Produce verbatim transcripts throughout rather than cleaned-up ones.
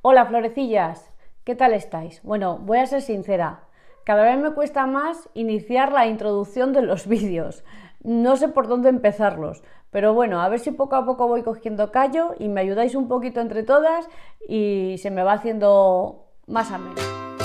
Hola florecillas, ¿qué tal estáis? Bueno, voy a ser sincera, cada vez me cuesta más iniciar la introducción de los vídeos, no sé por dónde empezarlos, pero bueno, a ver si poco a poco voy cogiendo callo y me ayudáis un poquito entre todas y se me va haciendo más ameno.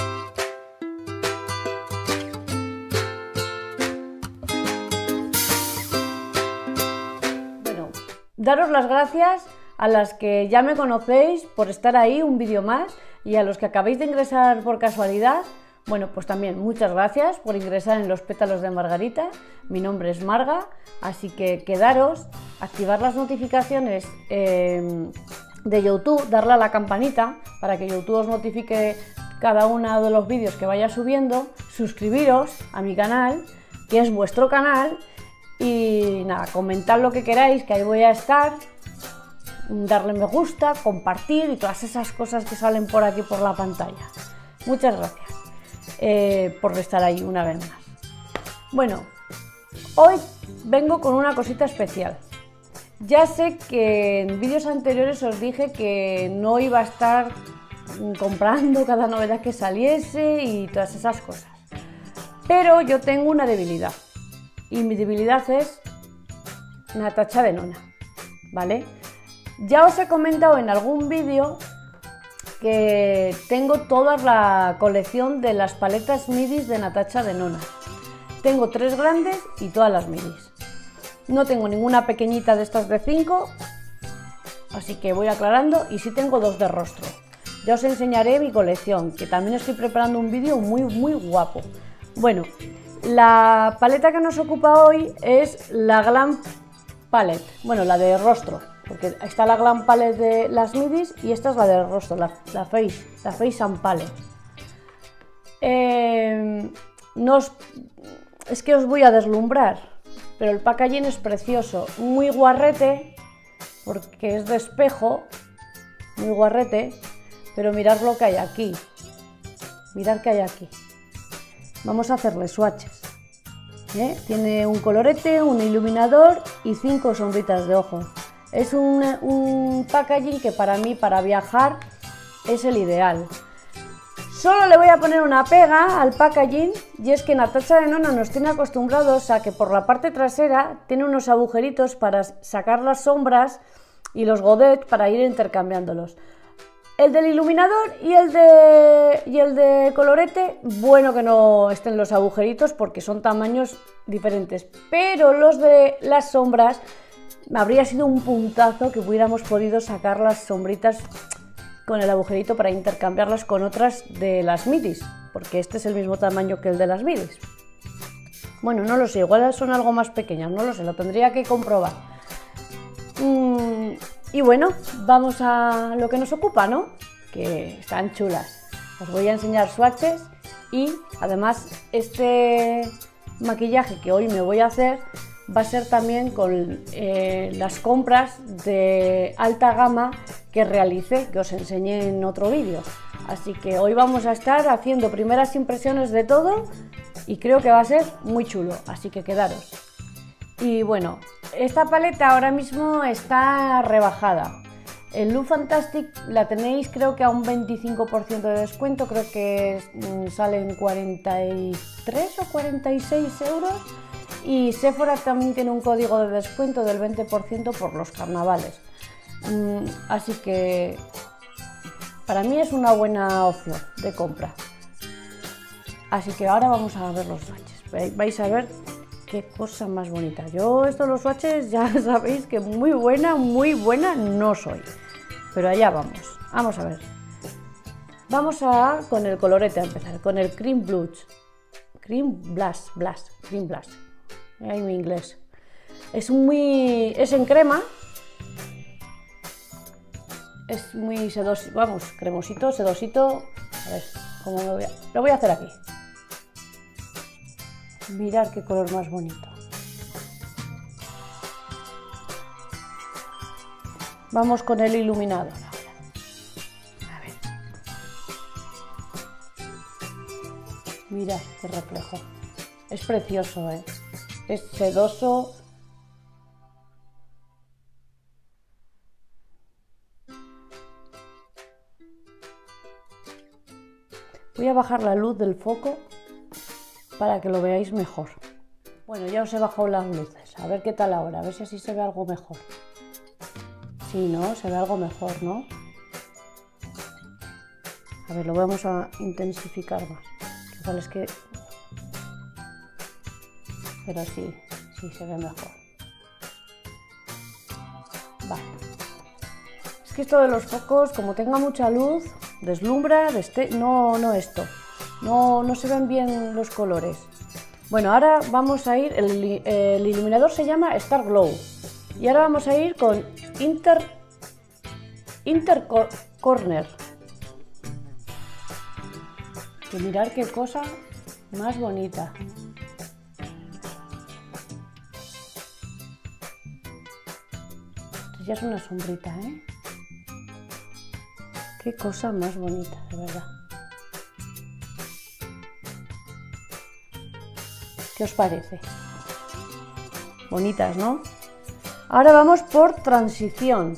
Bueno, daros las gracias a las que ya me conocéis por estar ahí un vídeo más y a los que acabáis de ingresar por casualidad, bueno, pues también muchas gracias por ingresar en Los Pétalos de Margarita. Mi nombre es Marga, así que quedaros, activar las notificaciones eh, de YouTube, darle a la campanita para que YouTube os notifique cada uno de los vídeos que vaya subiendo, suscribiros a mi canal, que es vuestro canal, y nada, comentad lo que queráis, que ahí voy a estar, darle me gusta, compartir y todas esas cosas que salen por aquí por la pantalla. Muchas gracias eh, por estar ahí una vez más. Bueno, hoy vengo con una cosita especial. Ya sé que en vídeos anteriores os dije que no iba a estar comprando cada novedad que saliese y todas esas cosas, pero yo tengo una debilidad y mi debilidad es Natacha Denona, ¿vale? Ya os he comentado en algún vídeo que tengo toda la colección de las paletas midis de Natacha Denona. Tengo tres grandes y todas las midis. No tengo ninguna pequeñita de estas de cinco, así que voy aclarando, y sí tengo dos de rostro. Ya os enseñaré mi colección, que también estoy preparando un vídeo muy muy guapo. Bueno, la paleta que nos ocupa hoy es la Glam Palette, bueno, la de rostro, porque está la Glam Palette de las midis y esta es la de rostro, la, la Face, la Face and Palette. Eh, no os, es que os voy a deslumbrar, pero el packaging es precioso, muy guarrete, porque es de espejo, muy guarrete, pero mirad lo que hay aquí, mirad que hay aquí. Vamos a hacerle swatches. ¿Eh? Tiene un colorete, un iluminador y cinco sombritas de ojo. Es un, un packaging que para mí, para viajar, es el ideal. Solo le voy a poner una pega al packaging, y es que Natacha Denona nos tiene acostumbrados a que por la parte trasera tiene unos agujeritos para sacar las sombras y los godets para ir intercambiándolos. El del iluminador y el de, y el de colorete, bueno que no estén los agujeritos porque son tamaños diferentes, pero los de las sombras habría sido un puntazo que hubiéramos podido sacar las sombritas con el agujerito para intercambiarlas con otras de las midis, porque este es el mismo tamaño que el de las midis. Bueno, no lo sé, igual son algo más pequeñas, no lo sé, lo tendría que comprobar. Mm, y bueno, vamos a lo que nos ocupa, ¿no? Que están chulas. Os voy a enseñar swatches y además este maquillaje que hoy me voy a hacer va a ser también con eh, las compras de alta gama que realicé, que os enseñé en otro vídeo. Así que hoy vamos a estar haciendo primeras impresiones de todo y creo que va a ser muy chulo, así que quedaros. Y bueno, esta paleta ahora mismo está rebajada. El Look Fantastic la tenéis creo que a un veinticinco por ciento de descuento, creo que mm, salen cuarenta y tres o cuarenta y seis euros. Y Sephora también tiene un código de descuento del veinte por ciento por los carnavales. Mm, así que para mí es una buena opción de compra. Así que ahora vamos a ver los swatches. Vais a ver qué cosa más bonita. Yo estos los swatches ya sabéis que muy buena, muy buena no soy. Pero allá vamos. Vamos a ver. Vamos a con el colorete a empezar, con el Cream Blush. Cream Blush, Blush, Cream Blush. Ahí mi inglés. Es muy... es en crema. Es muy sedosito, vamos, cremosito, sedosito. A ver, ¿cómo lo voy a... lo voy a hacer aquí. Mirad qué color más bonito. Vamos con el iluminador ahora. A ver. Mirad qué reflejo. Es precioso, ¿eh? Es sedoso. Voy a bajar la luz del foco para que lo veáis mejor. Bueno, ya os he bajado las luces, a ver qué tal ahora, a ver si así se ve algo mejor. Sí, ¿no? Se ve algo mejor, ¿no? A ver, lo vamos a intensificar más. Igual es que... Pero sí, sí se ve mejor. Vale. Es que esto de los focos, como tenga mucha luz, deslumbra, deste... no, no esto. No, no se ven bien los colores. Bueno, ahora vamos a ir, el, el iluminador se llama Star Glow. Y ahora vamos a ir con Inter, Inter Corner. Y mirad qué cosa más bonita. Esto ya es una sombrita, ¿eh? Qué cosa más bonita, de verdad. ¿Qué os parece? Bonitas, ¿no? Ahora vamos por transición.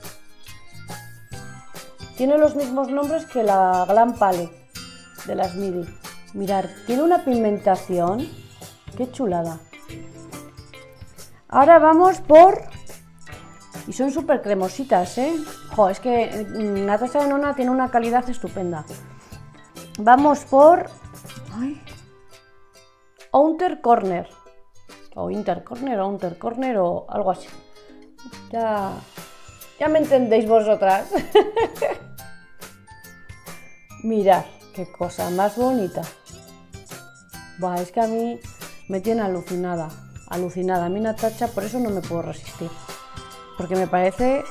Tiene los mismos nombres que la Glam Palette de las MIDI. Mirad, tiene una pigmentación. ¡Qué chulada! Ahora vamos por... Y son súper cremositas, ¿eh? Jo, es que Natasha Denona tiene una calidad estupenda. Vamos por... Ay. Outer Corner, o Inter Corner, o Outer Corner, o algo así. Ya, ya me entendéis vosotras. Mirad, qué cosa más bonita. Buah, es que a mí me tiene alucinada, alucinada. A mí Natasha, por eso no me puedo resistir. Porque me parece...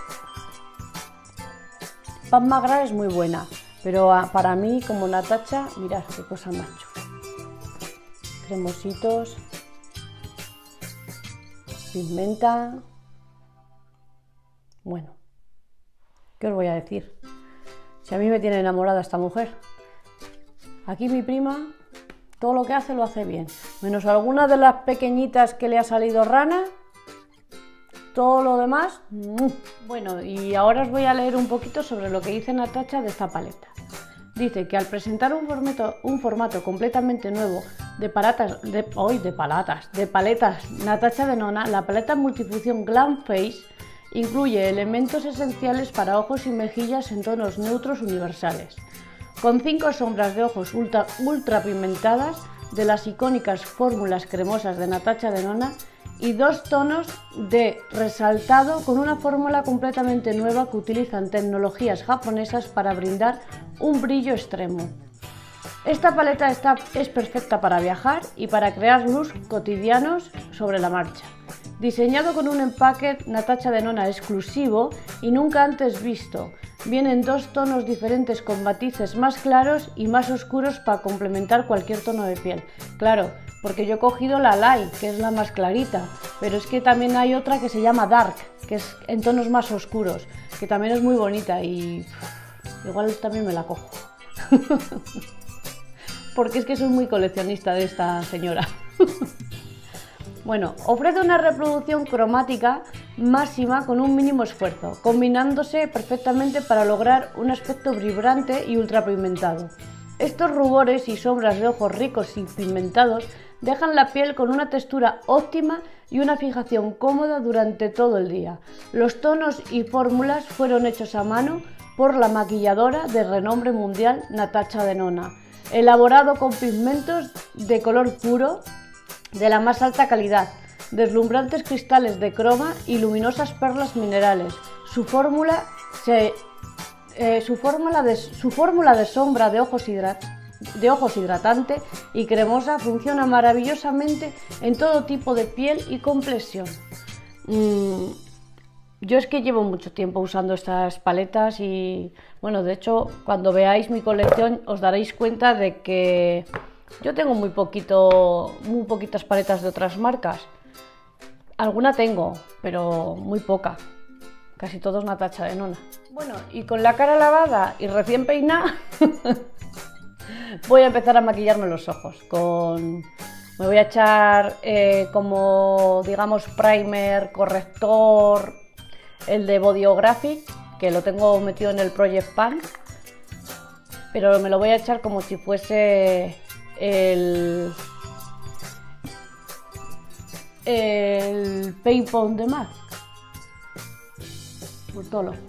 Pam Magra es muy buena, pero para mí, como Natasha, mirad qué cosa más chula. Cremositos, pigmenta. Bueno, ¿qué os voy a decir? Si a mí me tiene enamorada esta mujer. Aquí mi prima, todo lo que hace lo hace bien, menos alguna de las pequeñitas que le ha salido rana. Todo lo demás, ¡mmm! Bueno, y ahora os voy a leer un poquito sobre lo que dice Natasha de esta paleta. Dice que al presentar un formato, un formato completamente nuevo de paletas, de, hoy de palatas, de paletas Natasha Denona, la paleta multifunción Glam Face incluye elementos esenciales para ojos y mejillas en tonos neutros universales, con cinco sombras de ojos ultra, ultra pigmentadas de las icónicas fórmulas cremosas de Natasha Denona y dos tonos de resaltado con una fórmula completamente nueva que utilizan tecnologías japonesas para brindar un brillo extremo. Esta paleta está, es perfecta para viajar y para crear looks cotidianos sobre la marcha. Diseñado con un empaque Natasha Denona exclusivo y nunca antes visto, vienen dos tonos diferentes con matices más claros y más oscuros para complementar cualquier tono de piel. Claro, porque yo he cogido la Light, que es la más clarita, pero es que también hay otra que se llama Dark, que es en tonos más oscuros, que también es muy bonita y uff, igual también me la cojo. Porque es que soy muy coleccionista de esta señora. Bueno, ofrece una reproducción cromática máxima con un mínimo esfuerzo, combinándose perfectamente para lograr un aspecto vibrante y ultrapigmentado. Estos rubores y sombras de ojos ricos y pigmentados dejan la piel con una textura óptima y una fijación cómoda durante todo el día. Los tonos y fórmulas fueron hechos a mano por la maquilladora de renombre mundial Natasha Denona, elaborado con pigmentos de color puro de la más alta calidad, deslumbrantes cristales de croma y luminosas perlas minerales. Su fórmula se Eh, su, fórmula de, su fórmula de sombra de ojos, hidrat, de ojos hidratante y cremosa funciona maravillosamente en todo tipo de piel y complexión. Mm, yo es que llevo mucho tiempo usando estas paletas y, bueno, de hecho, cuando veáis mi colección os daréis cuenta de que yo tengo muy, poquito, muy poquitas paletas de otras marcas. Alguna tengo, pero muy poca. Casi todos Natasha Denona. Bueno, y con la cara lavada y recién peinada, voy a empezar a maquillarme los ojos. Con... Me voy a echar eh, como, digamos, primer, corrector, el de Bodyographic, que lo tengo metido en el Project Pan. pero me lo voy a echar como si fuese el, el Paint Pot de MAC, por todo lo.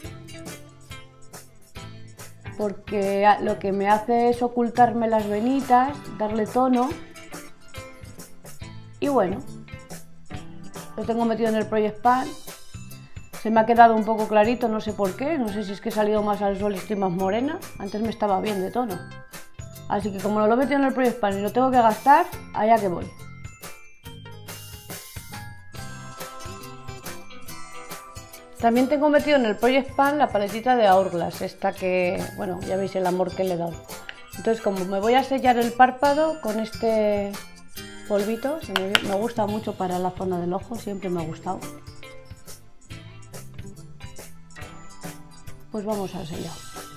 Porque lo que me hace es ocultarme las venitas, darle tono. Y bueno, lo tengo metido en el Project Pan. Se me ha quedado un poco clarito, no sé por qué, no sé si es que he salido más al sol y estoy más morena. Antes me estaba bien de tono. Así que como lo he metido en el Project Pan y lo tengo que gastar, allá que voy. También tengo metido en el Project Pan la paletita de Hourglass, esta que, bueno, ya veis el amor que le he dado. Entonces, como me voy a sellar el párpado con este polvito, que me, me gusta mucho para la zona del ojo, siempre me ha gustado, pues vamos a sellar.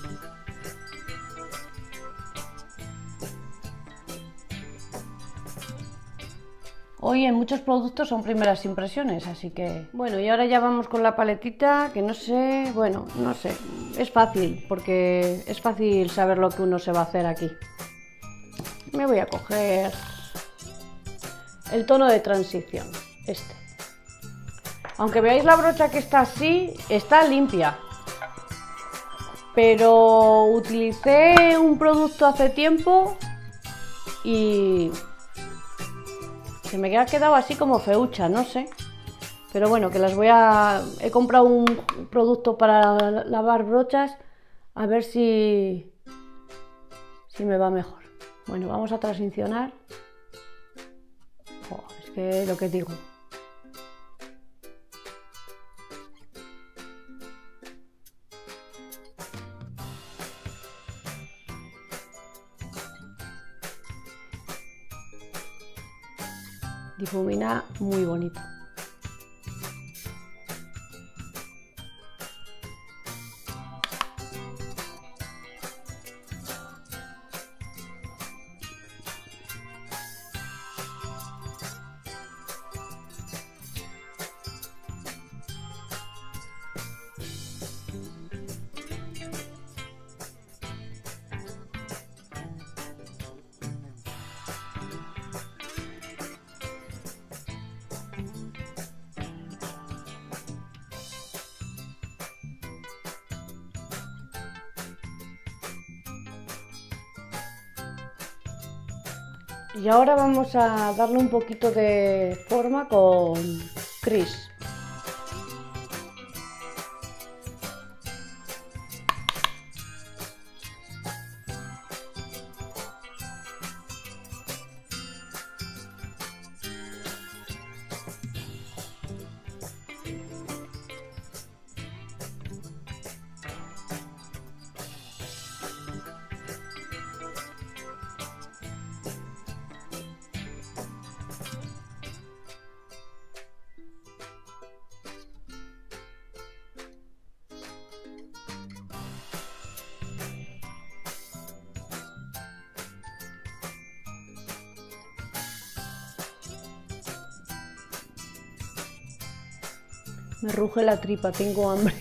Hoy en muchos productos son primeras impresiones, así que... Bueno, y ahora ya vamos con la paletita, que no sé... Bueno, no sé, es fácil, porque es fácil saber lo que uno se va a hacer aquí. Me voy a coger el tono de transición, este. Aunque veáis la brocha que está así, está limpia. Pero utilicé un producto hace tiempo y... se me ha quedado así como feucha, no sé. Pero bueno, que las voy a... He comprado un producto para lavar brochas, a ver si... si me va mejor. Bueno, vamos a transicionar. Oh, es que lo que digo. Difumina muy bonito. Y ahora vamos a darle un poquito de forma con Cris. Me ruge la tripa, tengo hambre.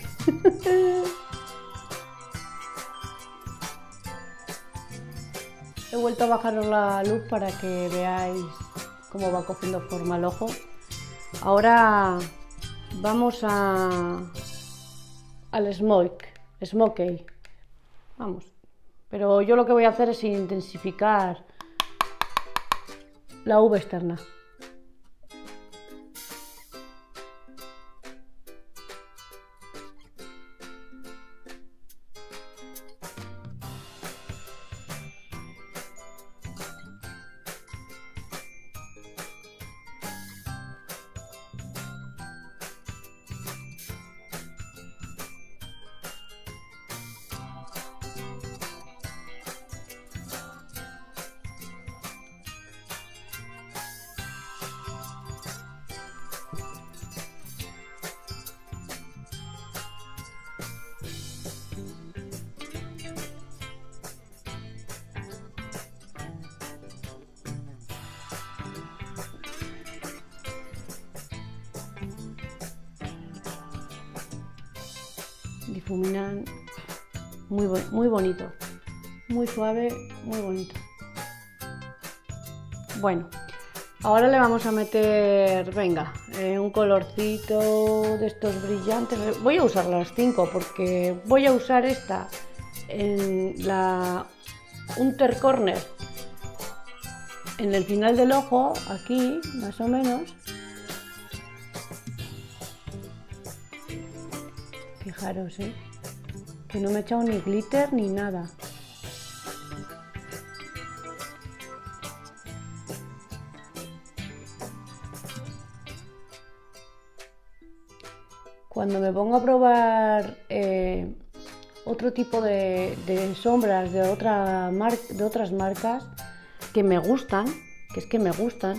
He vuelto a bajaros la luz para que veáis cómo va cogiendo forma el ojo. Ahora vamos a al smoke, smokey. Vamos. Pero yo lo que voy a hacer es intensificar la V externa. Difuminan muy, muy bonito, muy suave, muy bonito. Bueno, ahora le vamos a meter, venga, eh, un colorcito de estos brillantes. Voy a usar las cinco porque voy a usar esta en la Unter Corner, en el final del ojo, aquí, más o menos. Fijaros, ¿eh? Que no me he echado ni glitter ni nada. Cuando me pongo a probar eh, otro tipo de, de sombras de, otra mar de otras marcas que me gustan, que es que me gustan,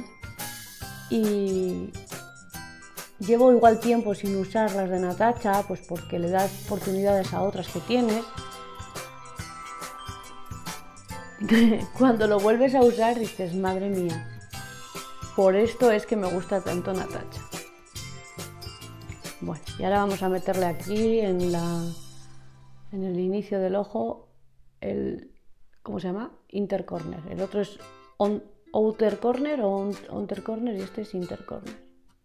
y llevo igual tiempo sin usar las de Natasha, pues porque le das oportunidades a otras que tienes. Cuando lo vuelves a usar dices, madre mía, por esto es que me gusta tanto Natasha. Bueno, y ahora vamos a meterle aquí en, la, en el inicio del ojo el, ¿cómo se llama? Inter Corner. El otro es on, Outer Corner o on, Outer Corner y este es Inter Corner.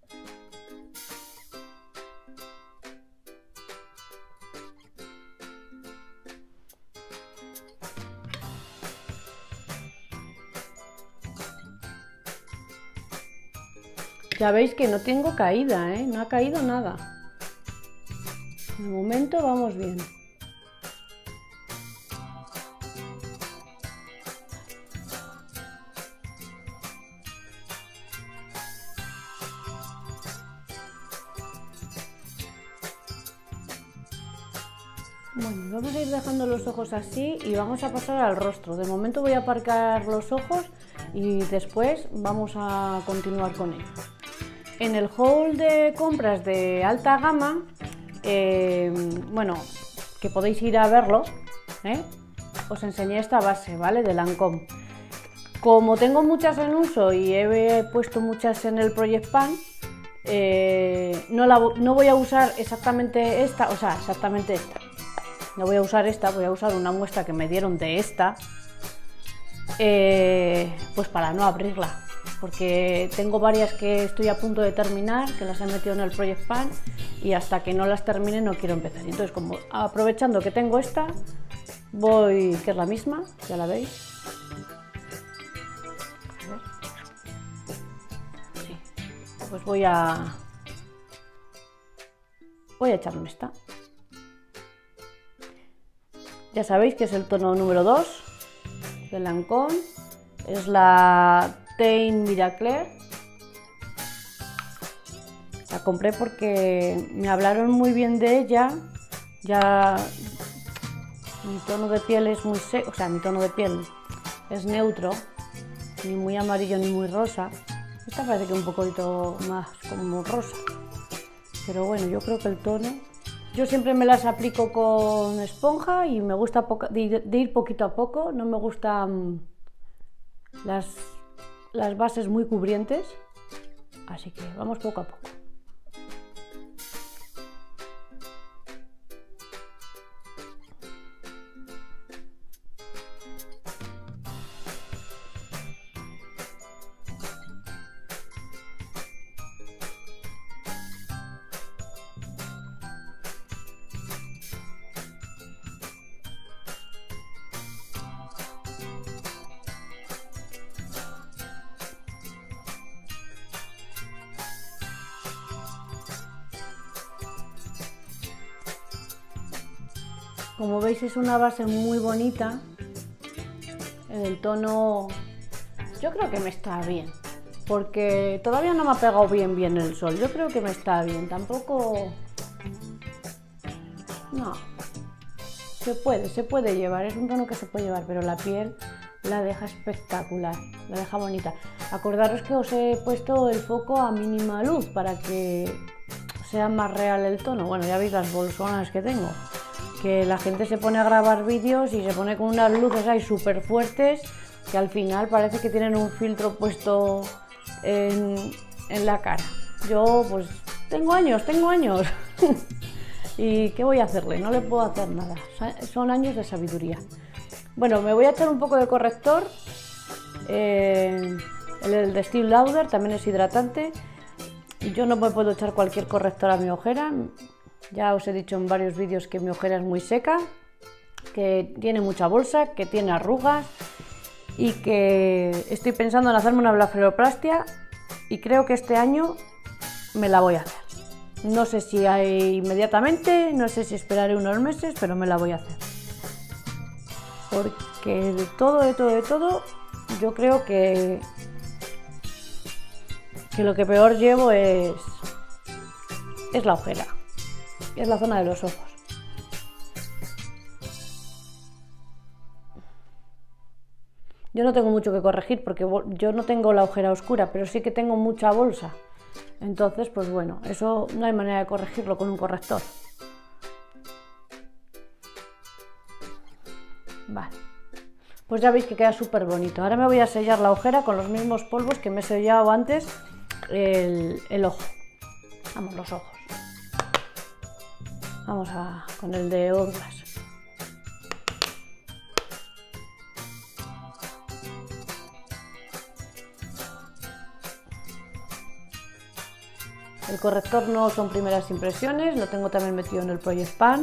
Ya veis que no tengo caída, ¿eh? No ha caído nada. De momento vamos bien. Bueno, vamos a ir dejando los ojos así y vamos a pasar al rostro. De momento voy a aparcar los ojos y después vamos a continuar con ello. En el haul de compras de alta gama, eh, bueno, que podéis ir a verlo, ¿eh? Os enseñé esta base, ¿vale? De Lancôme. Como tengo muchas en uso y he puesto muchas en el Project Pan, eh, no, la, no voy a usar exactamente esta, o sea, exactamente esta. No voy a usar esta, voy a usar una muestra que me dieron de esta, eh, pues para no abrirla. Porque tengo varias que estoy a punto de terminar, que las he metido en el Project Pan y hasta que no las termine no quiero empezar. Entonces, como aprovechando que tengo esta, voy, que es la misma, ya la veis. A ver. Sí. Pues voy a, voy a echarme esta. Ya sabéis que es el tono número dos de Lancôme, es la Teint Miracle. La compré porque me hablaron muy bien de ella. Ya mi tono de piel es muy seco, o sea, mi tono de piel es neutro, ni muy amarillo ni muy rosa. Esta parece que un poquito más como rosa, pero bueno, yo creo que el tono... Yo siempre me las aplico con esponja y me gusta de ir poquito a poco, no me gustan las... las bases muy cubrientes, así que vamos poco a poco. Como veis es una base muy bonita, en el tono, yo creo que me está bien, porque todavía no me ha pegado bien bien el sol, yo creo que me está bien, tampoco, no, se puede, se puede llevar, es un tono que se puede llevar, pero la piel la deja espectacular, la deja bonita. Acordaros que os he puesto el foco a mínima luz para que sea más real el tono, bueno, ya veis las bolsonas que tengo. Que la gente se pone a grabar vídeos y se pone con unas luces ahí súper fuertes que al final parece que tienen un filtro puesto en, en la cara. Yo pues tengo años, tengo años y ¿qué voy a hacerle? No le puedo hacer nada, son años de sabiduría. Bueno, me voy a echar un poco de corrector. Eh, el de Estée Lauder también es hidratante. Yo no me puedo echar cualquier corrector a mi ojera. Ya os he dicho en varios vídeos que mi ojera es muy seca, que tiene mucha bolsa, que tiene arrugas y que estoy pensando en hacerme una blefaroplastia y creo que este año me la voy a hacer. No sé si hay inmediatamente, no sé si esperaré unos meses, pero me la voy a hacer. Porque de todo, de todo, de todo, yo creo que, que lo que peor llevo es, es la ojera, es la zona de los ojos. Yo no tengo mucho que corregir porque yo no tengo la ojera oscura, pero sí que tengo mucha bolsa. Entonces, pues bueno, eso no hay manera de corregirlo con un corrector. Vale, pues ya veis que queda súper bonito. Ahora me voy a sellar la ojera con los mismos polvos que me he sellado antes el, el ojo. Vamos, los ojos. Vamos a, con el de Hourglass. El corrector no son primeras impresiones, lo tengo también metido en el Project Pan.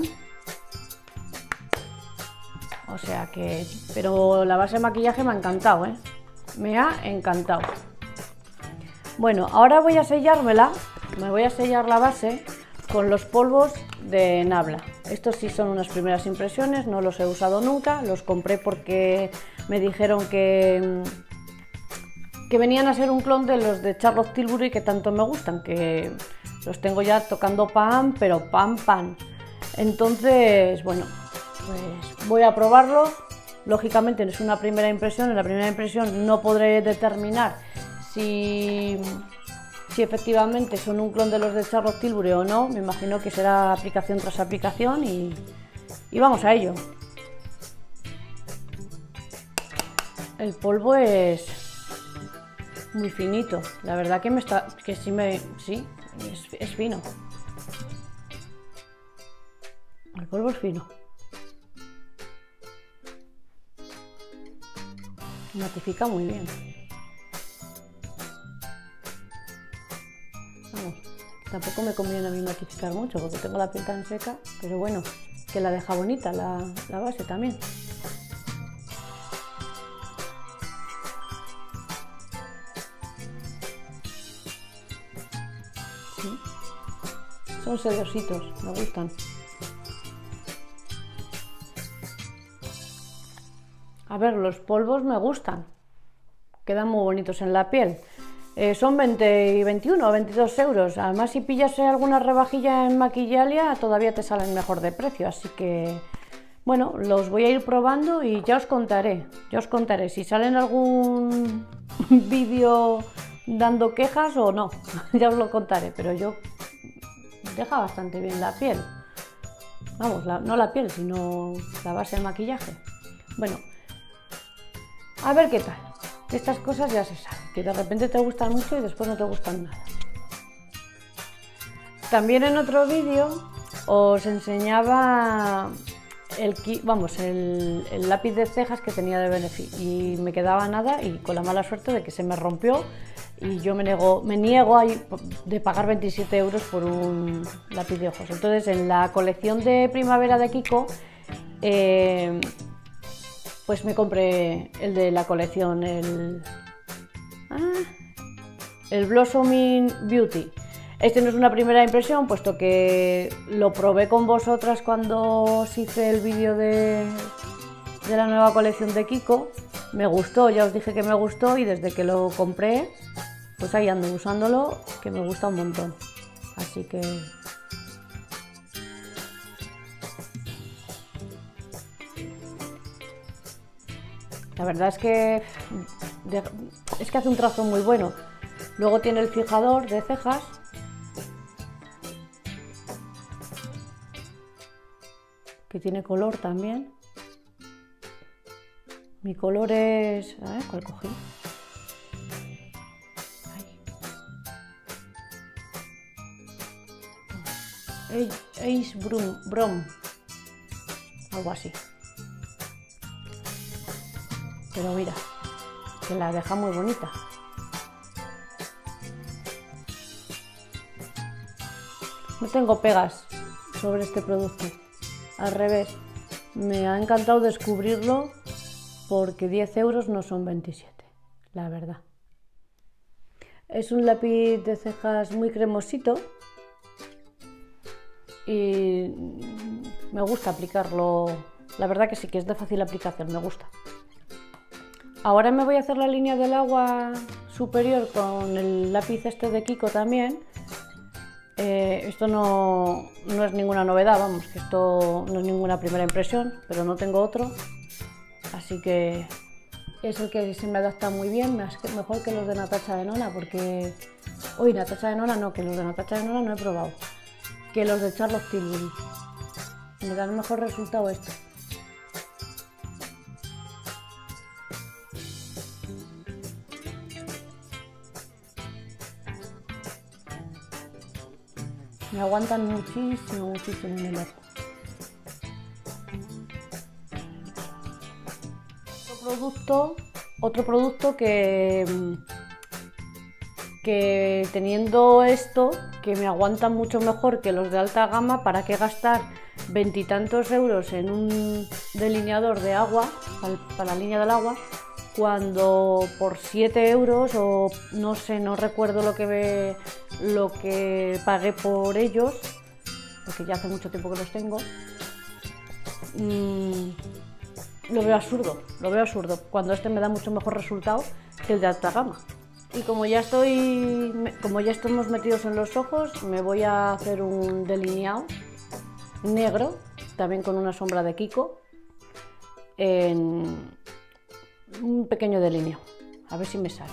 O sea que... Pero la base de maquillaje me ha encantado, ¿eh? Me ha encantado. Bueno, ahora voy a sellármela, me voy a sellar la base con los polvos de Nabla. Estos sí son unas primeras impresiones, no los he usado nunca, los compré porque me dijeron que... que venían a ser un clon de los de Charlotte Tilbury que tanto me gustan, que los tengo ya tocando pan, pero pan, pan. Entonces, bueno, pues voy a probarlos. Lógicamente es una primera impresión, en la primera impresión no podré determinar si, si efectivamente son un clon de los de Charlotte Tilbury o no. Me imagino que será aplicación tras aplicación y, y vamos a ello. El polvo es... muy finito, la verdad que me está, que sí me, sí, es, es fino. El polvo es fino. Matifica muy bien. Vamos, tampoco me conviene a mí matificar mucho porque tengo la piel tan seca, pero bueno, que la deja bonita la, la base también. Sí. Son sedositos, me gustan. A ver, los polvos me gustan, quedan muy bonitos en la piel. Eh, son veinte y veintiuno o veintidós euros. Además, si pillas alguna rebajilla en Maquillalia, todavía te salen mejor de precio. Así que, bueno, los voy a ir probando y ya os contaré. Ya os contaré si salen algún vídeo dando quejas o no. Ya os lo contaré, pero yo deja bastante bien la piel. Vamos, la, no la piel, sino la base de maquillaje. Bueno, a ver qué tal. Estas cosas ya se saben, que de repente te gustan mucho y después no te gustan nada. También en otro vídeo os enseñaba el, vamos, el, el lápiz de cejas que tenía de Benefit y me quedaba nada y con la mala suerte de que se me rompió y yo me, nego, me niego a ir, de pagar veintisiete euros por un lápiz de ojos. Entonces en la colección de primavera de Kiko eh, pues me compré el de la colección, el, ah, el Blossoming Beauty. Este no es una primera impresión, puesto que lo probé con vosotras cuando os hice el vídeo de, de la nueva colección de Kiko. Me gustó, ya os dije que me gustó y desde que lo compré, pues ahí ando usándolo, que me gusta un montón. Así que... la verdad es que, es que hace un trazo muy bueno. Luego tiene el fijador de cejas. Que tiene color también. Mi color es... a ver, ¿cuál cogí? Ace Brum, Brom. Algo así. pero mira, que la deja muy bonita. No tengo pegas sobre este producto, al revés, me ha encantado descubrirlo porque diez euros no son veintisiete, la verdad. Es un lápiz de cejas muy cremosito y me gusta aplicarlo, la verdad que sí que es de fácil aplicación, me gusta. Ahora me voy a hacer la línea del agua superior con el lápiz este de Kiko también. Eh, esto no, no es ninguna novedad, vamos, que esto no es ninguna primera impresión, pero no tengo otro, así que es el que se me adapta muy bien, mejor que los de Natacha Denona, porque... Uy, Natacha Denona no, que los de Natacha Denona no he probado, que los de Charlotte Tilbury. Me da el mejor resultado esto. Me aguantan muchísimo, muchísimo en el ojo. Otro producto, otro producto que, que teniendo esto, que me aguantan mucho mejor que los de alta gama, ¿para qué gastar veintitantos euros en un delineador de agua, para, para la línea del agua, cuando por siete euros o no sé, no recuerdo lo que, ve, lo que pagué por ellos, porque ya hace mucho tiempo que los tengo, mmm, lo veo absurdo, lo veo absurdo, cuando este me da mucho mejor resultado que el de alta gama. Y como ya estoy, como ya estamos metidos en los ojos, me voy a hacer un delineado negro, también con una sombra de Kiko, en un pequeño delineo, a ver si me sale.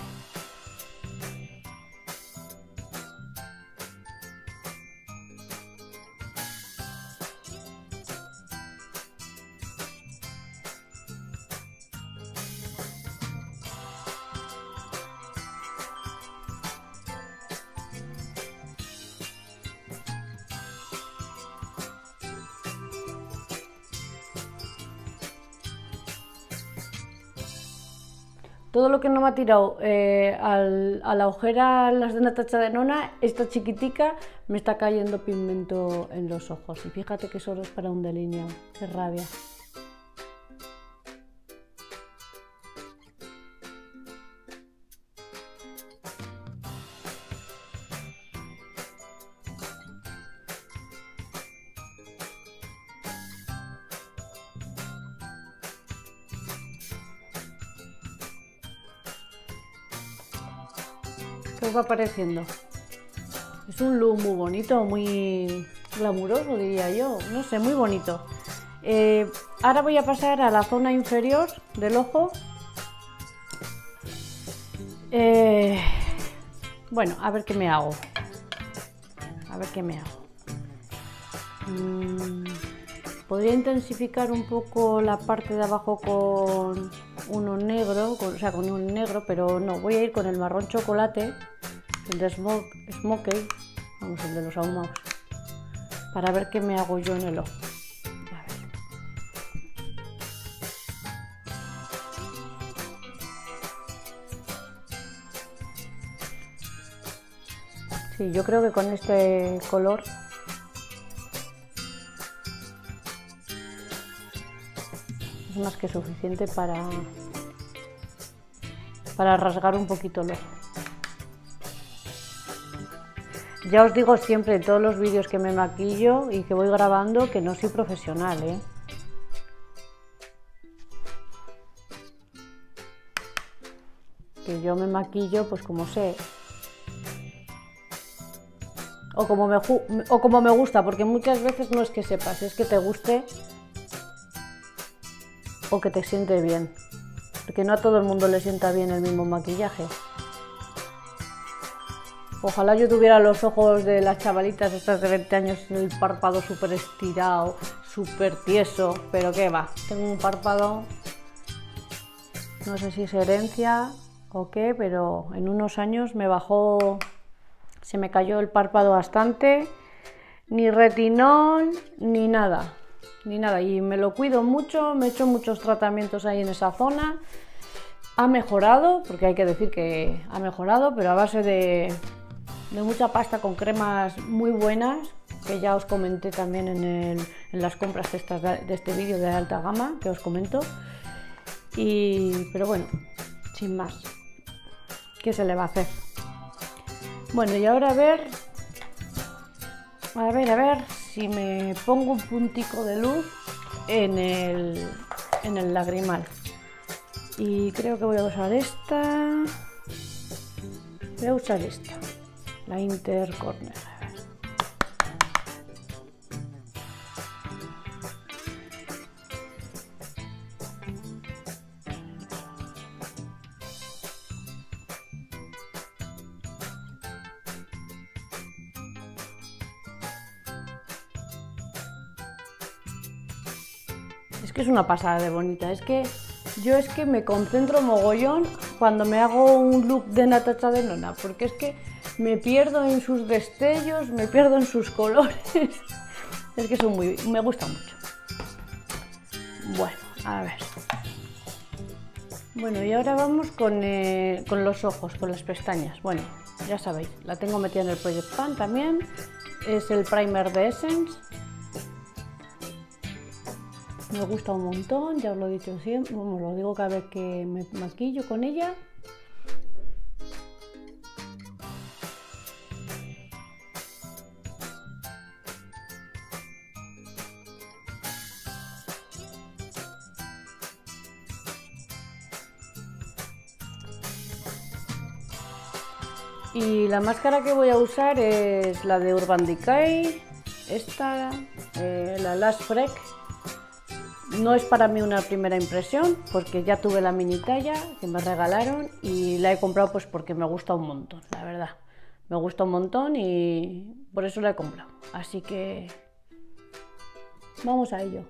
Todo lo que no me ha tirado eh, al, a la ojera las de Natacha Denona, esta chiquitica me está cayendo pigmento en los ojos. Y fíjate que solo es para un delineado, qué rabia. ¿Qué os va pareciendo? Es un look muy bonito, muy glamuroso diría yo, no sé, muy bonito. Eh, ahora voy a pasar a la zona inferior del ojo. Eh, bueno, a ver qué me hago. A ver qué me hago. Mm, podría intensificar un poco la parte de abajo con uno negro, con, o sea, con un negro, pero no, voy a ir con el marrón chocolate, el de smoke, Smokey, vamos, el de los ahumados, para ver qué me hago yo en el ojo. A ver. Sí, yo creo que con este color es más que suficiente para, para rasgar un poquito el ojo. Ya os digo siempre en todos los vídeos que me maquillo y que voy grabando que no soy profesional, ¿eh? Que yo me maquillo pues como sé. O como me, o como me gusta, porque muchas veces no es que sepas, es que te guste o que te siente bien, porque no a todo el mundo le sienta bien el mismo maquillaje. Ojalá yo tuviera los ojos de las chavalitas estas de veinte años, el párpado súper estirado, súper tieso, pero qué va, tengo un párpado, no sé si es herencia o qué, pero en unos años me bajó, se me cayó el párpado bastante, ni retinol, ni nada. Ni nada, y me lo cuido mucho, me he hecho muchos tratamientos ahí en esa zona Ha mejorado, porque hay que decir que ha mejorado, pero a base de, de mucha pasta con cremas muy buenas, que ya os comenté también en, el, en las compras de, estas, de este vídeo de alta gama, que os comento. Y, pero bueno, sin más, ¿qué se le va a hacer? Bueno, y ahora a ver, a ver, a ver si me pongo un puntico de luz en el, en el lagrimal. Y creo que voy a usar esta, voy a usar esta, la Inter Corner. Es que es una pasada de bonita, es que yo es que me concentro mogollón cuando me hago un look de Natasha Denona, porque es que me pierdo en sus destellos, me pierdo en sus colores, es que son muy, me gusta mucho. Bueno, a ver. Bueno, y ahora vamos con, eh, con los ojos, con las pestañas. Bueno, ya sabéis, la tengo metida en el Project Pan también, es el primer de Essence. Me gusta un montón, ya os lo he dicho siempre, bueno, lo digo cada vez que me maquillo con ella. Y la máscara que voy a usar es la de Urban Decay, esta, eh, la Lash Break. No es para mí una primera impresión, porque ya tuve la mini talla que me regalaron y la he comprado pues porque me gusta un montón, la verdad. Me gusta un montón y por eso la he comprado. Así que vamos a ello.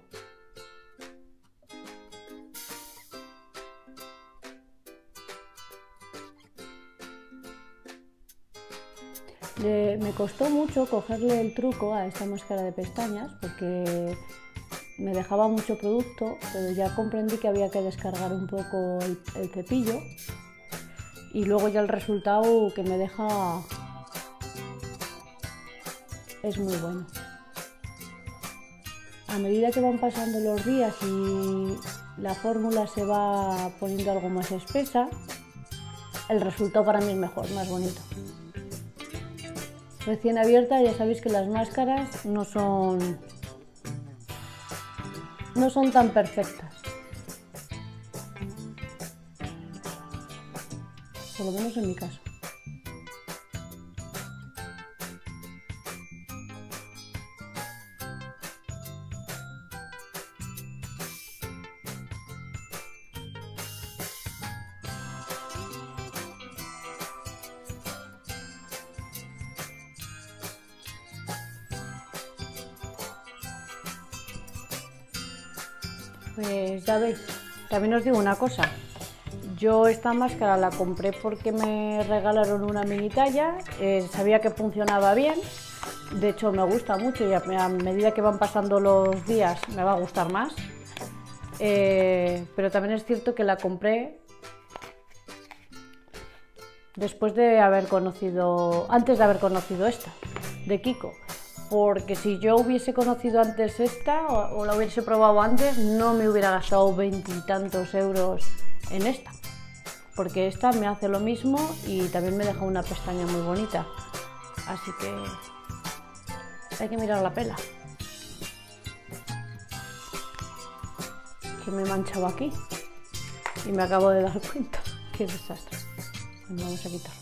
Le, me costó mucho cogerle el truco a esta máscara de pestañas porque me dejaba mucho producto, pero ya comprendí que había que descargar un poco el, el cepillo y luego ya el resultado que me deja es muy bueno. A medida que van pasando los días y la fórmula se va poniendo algo más espesa, el resultado para mí es mejor, más bonito. Recién abierta, ya sabéis que las máscaras no son no son tan perfectas, por lo menos en mi caso. Pues ya veis, también os digo una cosa, yo esta máscara la compré porque me regalaron una mini talla, eh, sabía que funcionaba bien, de hecho me gusta mucho y a, a medida que van pasando los días me va a gustar más, eh, pero también es cierto que la compré después de haber conocido, antes de haber conocido esta, de Kiko. Porque si yo hubiese conocido antes esta o, o la hubiese probado antes, no me hubiera gastado veintitantos euros en esta. Porque esta me hace lo mismo y también me deja una pestaña muy bonita. Así que hay que mirar la pela. Que me he manchado aquí y me acabo de dar cuenta. Qué desastre. Vamos a quitarlo.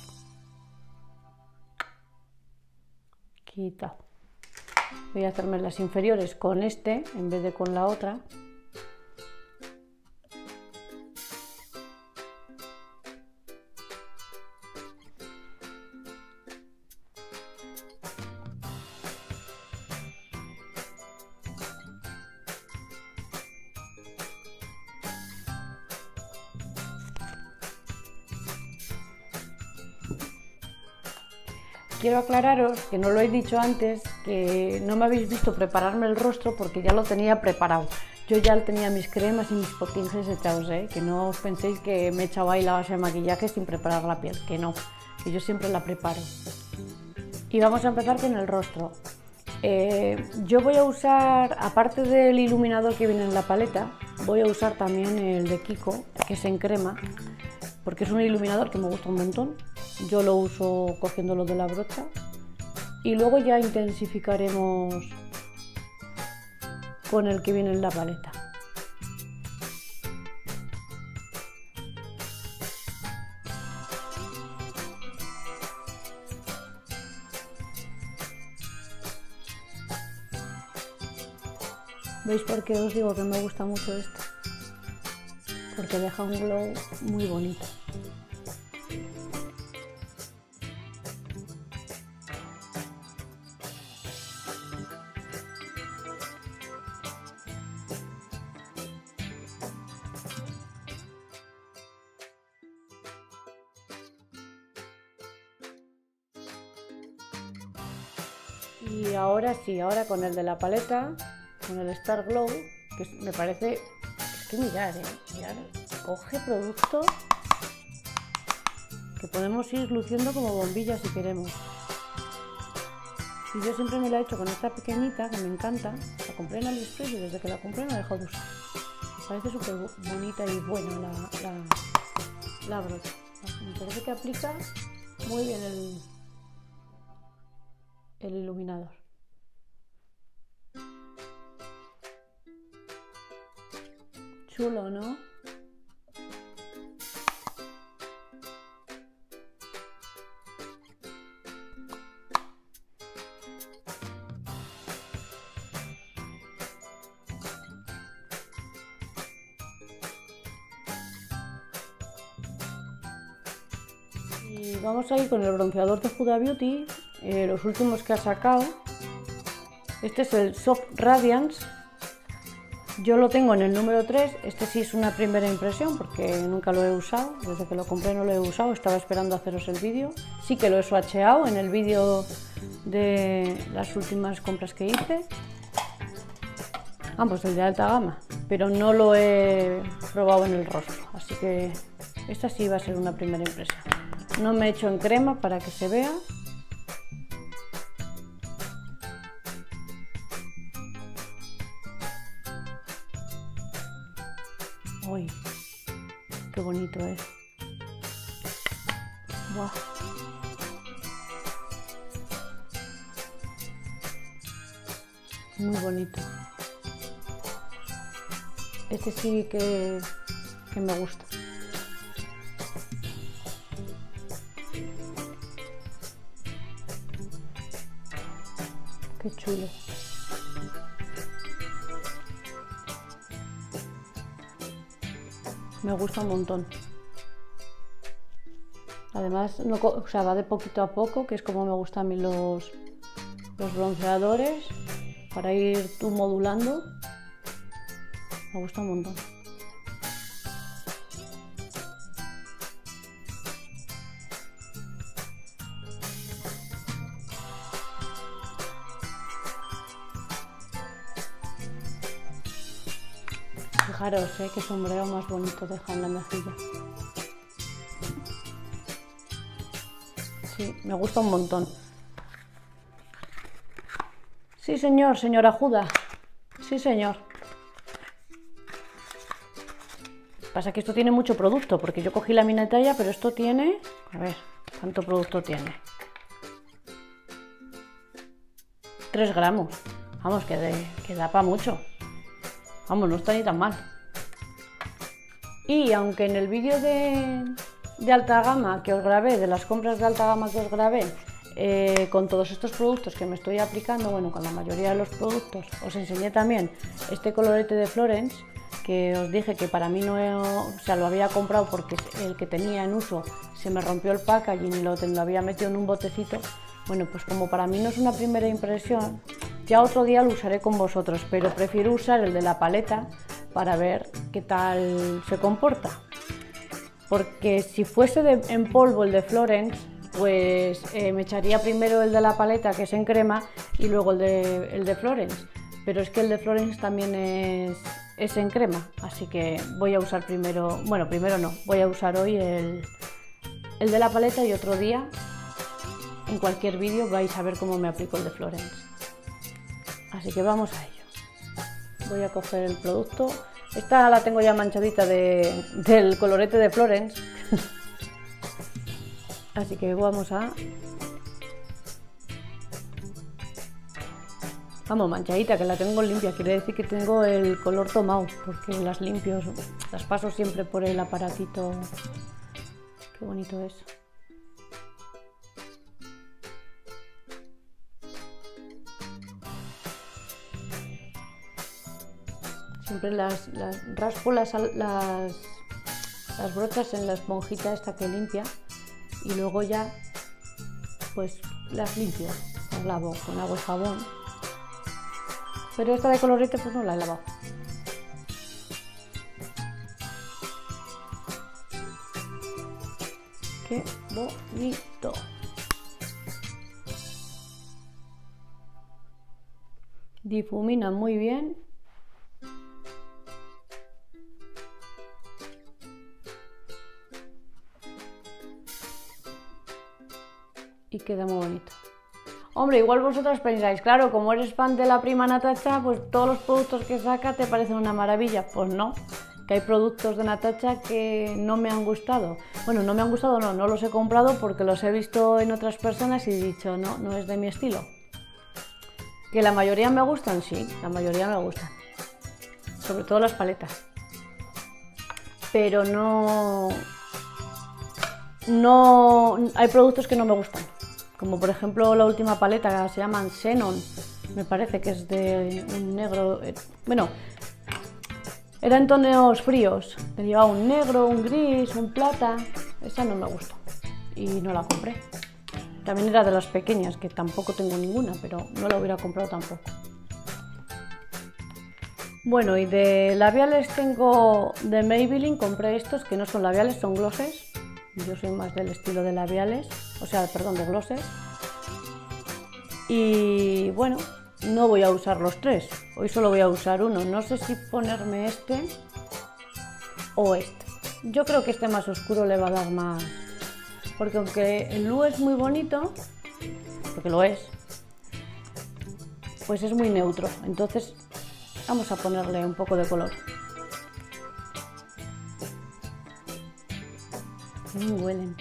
Quitado. Voy a hacerme las inferiores con este en vez de con la otra. Quiero aclararos, que no lo he dicho antes, que no me habéis visto prepararme el rostro porque ya lo tenía preparado. yo ya tenía mis cremas y mis potines echados, ¿eh? Que no os penséis que me he echado ahí la base de maquillaje sin preparar la piel, que no, que yo siempre la preparo. Y vamos a empezar con el rostro. Eh, yo voy a usar, aparte del iluminador que viene en la paleta, voy a usar también el de Kiko, que es en crema, porque es un iluminador que me gusta un montón. Yo lo uso cogiéndolo de la brocha y luego ya intensificaremos con el que viene en la paleta. ¿Veis por qué os digo que me gusta mucho esto? Porque deja un glow muy bonito. Y ahora sí, ahora con el de la paleta, con el Star Glow, que me parece, es que mirar, ¿eh? Mirar, coge producto que podemos ir luciendo como bombillas si queremos. Y yo siempre me la he hecho con esta pequeñita que me encanta, la compré en AliExpress y desde que la compré no he dejado de usar. Me parece súper bonita y buena la, la, la brocha. Me parece que aplica muy bien el, el iluminador. Chulo, ¿no? Y vamos a ir con el bronceador de Huda Beauty, eh, los últimos que ha sacado. Este es el Soft Radiance. Yo lo tengo en el número tres, este sí es una primera impresión porque nunca lo he usado, desde que lo compré no lo he usado, estaba esperando haceros el vídeo. Sí que lo he swatcheado en el vídeo de las últimas compras que hice, ambos el de alta gama, pero no lo he probado en el rostro, así que esta sí va a ser una primera impresión. No me he hecho en crema para que se vea. ¡Uy! ¡Qué bonito es! ¡Buah! Muy bonito. Este sí que, que me gusta. ¡Qué chulo! Me gusta un montón. Además, no, o sea, va de poquito a poco, que es como me gustan a mí los, los bronceadores, para ir tú modulando. Me gusta un montón. Fijaros, ¿eh? Qué sombrero más bonito deja en la mejilla. Sí, me gusta un montón. Sí, señor, señora Huda. Sí, señor. Pasa que esto tiene mucho producto, porque yo cogí la mini talla, pero esto tiene... A ver, ¿cuánto producto tiene? tres gramos. Vamos, que, de, que da para mucho. Vamos, no está ni tan mal. Y aunque en el vídeo de, de alta gama que os grabé, de las compras de alta gama que os grabé, eh, con todos estos productos que me estoy aplicando, bueno, con la mayoría de los productos, os enseñé también este colorete de Florence, que os dije que para mí no, he, o sea, lo había comprado porque el que tenía en uso se me rompió el packaging y lo, lo había metido en un botecito. Bueno, pues como para mí no es una primera impresión, ya otro día lo usaré con vosotros, pero prefiero usar el de la paleta para ver qué tal se comporta. Porque si fuese de, en polvo el de Florence, pues eh, me echaría primero el de la paleta, que es en crema, y luego el de, el de Florence. Pero es que el de Florence también es, es en crema, así que voy a usar primero, bueno, primero no, voy a usar hoy el, el de la paleta y otro día, en cualquier vídeo, vais a ver cómo me aplico el de Florence. Así que vamos a ello. Voy a coger el producto. Esta la tengo ya manchadita de, del colorete de Florence. Así que vamos a... Vamos, manchadita, que la tengo limpia. Quiere decir que tengo el color tomado, porque las limpio, las paso siempre por el aparatito. Qué bonito es. Siempre las, las raspo las, las, las brochas en la esponjita esta que limpia y luego ya pues las limpio, las lavo con agua y jabón, pero esta de colorete pues no la he lavado. Qué bonito. Difumina muy bien. Y queda muy bonito. Hombre, igual vosotros pensáis, claro, como eres fan de la prima Natacha, pues todos los productos que saca te parecen una maravilla. Pues no, que hay productos de Natacha que no me han gustado. Bueno, no me han gustado, no, no los he comprado porque los he visto en otras personas y he dicho, no, no es de mi estilo. Que la mayoría me gustan, sí, la mayoría me gustan. Sobre todo las paletas. Pero no... No... Hay productos que no me gustan. Como por ejemplo la última paleta, se llaman Xenon, me parece que es de un negro, bueno, era en tonos fríos, llevaba un negro, un gris, un plata, esa no me gustó y no la compré. También era de las pequeñas, que tampoco tengo ninguna, pero no la hubiera comprado tampoco. Bueno, y de labiales tengo de Maybelline, compré estos que no son labiales, son glosses. Yo soy más del estilo de labiales, o sea, perdón, de glosses. Y bueno, no voy a usar los tres, hoy solo voy a usar uno. No sé si ponerme este o este. Yo creo que este más oscuro le va a dar más, porque aunque el Lu es muy bonito, porque lo es, pues es muy neutro. Entonces vamos a ponerle un poco de color. Mm, huelen.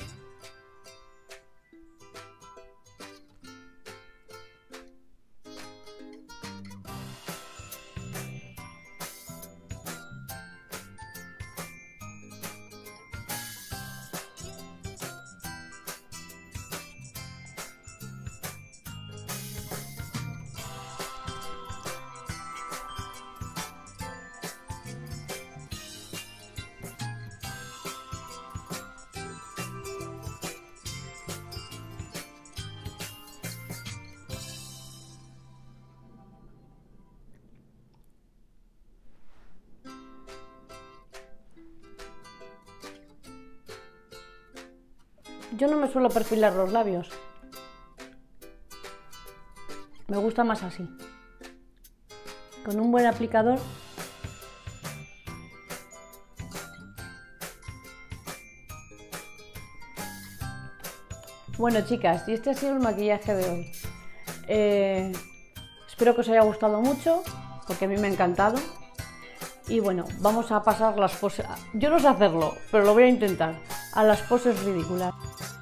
Yo no me suelo perfilar los labios, me gusta más así, con un buen aplicador. Bueno, chicas, y este ha sido el maquillaje de hoy. Eh, espero que os haya gustado mucho, porque a mí me ha encantado. Y bueno, vamos a pasar las poses, yo no sé hacerlo, pero lo voy a intentar, a las poses ridículas.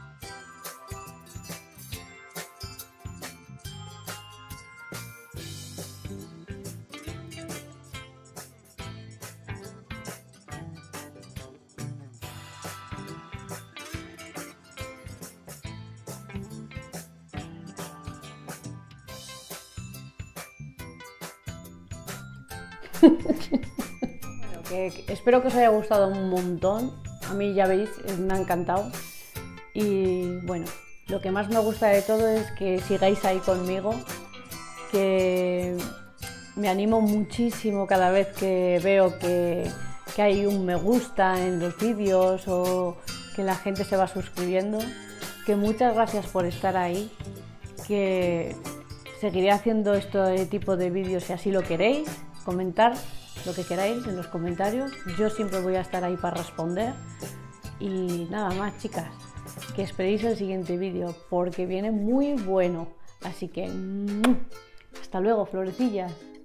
Bueno, que espero que os haya gustado un montón. A mí ya veis, me ha encantado. Y bueno, lo que más me gusta de todo es que sigáis ahí conmigo, que me animo muchísimo cada vez que veo que, que hay un me gusta en los vídeos o que la gente se va suscribiendo. Que muchas gracias por estar ahí, que seguiré haciendo este tipo de vídeos si así lo queréis. Comentar lo que queráis en los comentarios. Yo siempre voy a estar ahí para responder. Y nada más, chicas, que esperéis el siguiente vídeo porque viene muy bueno. Así que hasta luego, florecillas.